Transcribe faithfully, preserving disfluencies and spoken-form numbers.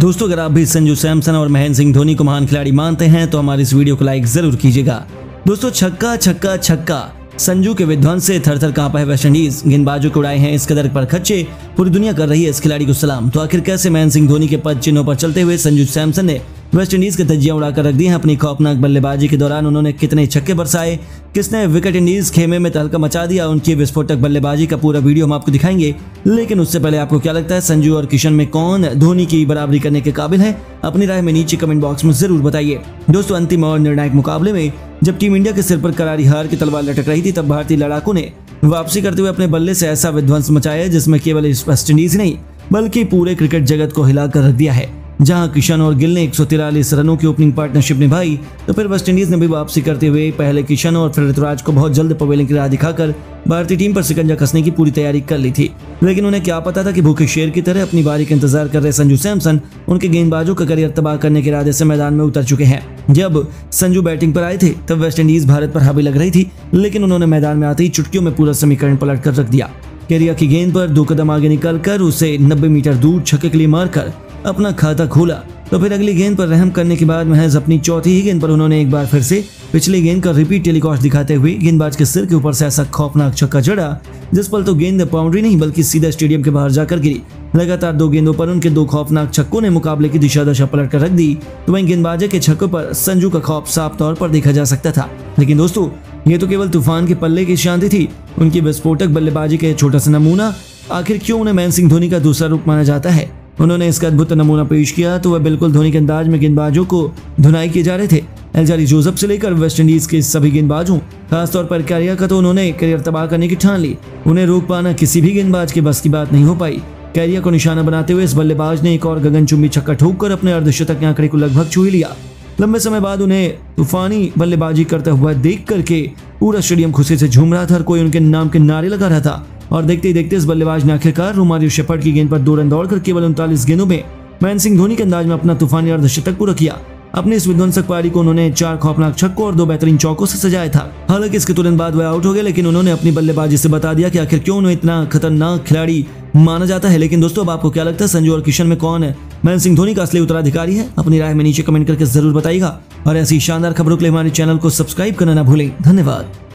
दोस्तों, अगर आप भी संजू सैमसन और महेंद्र सिंह धोनी को महान खिलाड़ी मानते हैं तो हमारी इस वीडियो को लाइक जरूर कीजिएगा। दोस्तों, छक्का छक्का छक्का संजू के विध्वंस से थर थर कांपा है वेस्टइंडीज। गेंदबाजों के उड़ाए हैं इस कदर पर खच्चे, पूरी दुनिया कर रही है इस खिलाड़ी को सलाम। तो आखिर कैसे महेंद्र सिंह धोनी के पद चिन्हों पर चलते हुए संजू सैमसन ने वेस्टइंडीज के धज्जियां उड़ाकर रख दी हैं। अपनी खौफनाक बल्लेबाजी के दौरान उन्होंने कितने छक्के बरसाए, किसने विकेट इंडीज खेमे में तहलका मचा दिया, उनकी विस्फोटक बल्लेबाजी का पूरा वीडियो हम आपको दिखाएंगे। लेकिन उससे पहले आपको क्या लगता है, संजू और किशन में कौन धोनी की बराबरी करने के काबिल है? अपनी राय में नीचे कमेंट बॉक्स में जरूर बताइए। दोस्तों, अंतिम और निर्णायक मुकाबले में जब टीम इंडिया के सिर पर करारी हार की तलवार लटक रही थी, तब भारतीय लड़ाकों ने वापसी करते हुए अपने बल्ले से ऐसा विध्वंस मचाया जिसमें केवल वेस्टइंडीज नहीं बल्कि पूरे क्रिकेट जगत को हिलाकर रख दिया है। जहां किशन और गिल ने एक सौ तिरालीस रनों की ओपनिंग पार्टनरशिप निभाई, तो फिर वेस्टइंडीज ने भी वापसी करते हुए पहले किशन और फिर ऋतुराज को बहुत जल्द पवेलियन की राह दिखाकर भारतीय टीम पर शिकंजा कसने की पूरी तैयारी कर ली थी। लेकिन उन्हें क्या पता था कि भूखे शेर की तरह अपनी बारी का इंतजार कर रहे संजू सैमसन उनके गेंदबाजों का करियर तबाह करने के इरादे से मैदान में उतर चुके हैं। जब संजू बैटिंग पर आए थे तब वेस्टइंडीज भारत पर हावी लग रही थी, लेकिन उन्होंने मैदान में आते ही चुटकियों में पूरा समीकरण पलट कर रख दिया। कैरिया की गेंद पर दो कदम आगे निकलकर उसे नब्बे मीटर दूर छक्के के लिए मारकर अपना खाता खोला। तो फिर अगली गेंद पर रहम करने के बाद महज अपनी चौथी ही गेंद पर उन्होंने एक बार फिर से पिछली गेंद का रिपीट टेलीकास्ट दिखाते हुए गेंदबाज के सिर के ऊपर से ऐसा खौफनाक छक्का जड़ा जिस पर तो गेंद बाउंड्री नहीं बल्कि सीधा स्टेडियम के बाहर जाकर गिरी। लगातार दो गेंदों पर उनके दो खौफनाक छक्कों ने मुकाबले की दिशा दशा पलट कर रख दी। तो वहीं गेंदबाजी के छक्कों पर संजू का खौफ साफ तौर पर देखा जा सकता था। लेकिन दोस्तों, ये तो केवल तूफान के पल्ले की शांति थी। उनकी विस्फोटक बल्लेबाजी का छोटा सा नमूना। आखिर क्यों उन्हें महेंद्र सिंह धोनी का दूसरा रूप माना जाता है? उन्होंने इसका अद्भुत नमूना पेश किया तो वह बिल्कुल धोनी के अंदाज में गेंदबाजों को धुनाई किए जा रहे थे। एल्जारी जोसेफ से लेकर वेस्टइंडीज के सभी गेंदबाजों, खासतौर पर कैरिया का तो उन्होंने करियर तबाह करने की ठान ली। उन्हें रोक पाना किसी भी गेंदबाज के बस की बात नहीं हो पाई। कैरिया को निशाना बनाते हुए इस बल्लेबाज ने एक और गगनचुंबी छक्का ठोककर अपने अर्धशतक के आंकड़े को लगभग छू ही लिया। लंबे समय बाद उन्हें तूफानी बल्लेबाजी करते हुआ देख करके पूरा स्टेडियम खुशी से झूम रहा था। हर कोई उनके नाम के नारे लगा रहा था और देखते ही देखते इस बल्लेबाज ने आखिरकार रोमारियो शेफर्ड की गेंद पर दो रन दौड़कर केवल उनतालीस गेंदों में महेंद्र सिंह धोनी के अंदाज में अपना तूफानी अर्धशतक पूरा किया। अपनी इस विध्वंसक पारी को उन्होंने चार खौफनाक छक्कों और दो बेहतरीन चौकों से सजाया था। हालांकि इसके तुरंत बाद वह आउट हो गए, लेकिन उन्होंने अपनी बल्लेबाजी से बता दिया कि आखिर क्यों उन्हें इतना खतरनाक खिलाड़ी माना जाता है। लेकिन दोस्तों, अब आपको क्या लगता है, संजू और किशन में कौन है महेंद्र सिंह धोनी का असली उत्तराधिकारी है? अपनी राय में नीचे कमेंट करके जरूर बताइएगा और ऐसी शानदार खबरों के लिए हमारे चैनल को सब्सक्राइब करना ना भूलें। धन्यवाद।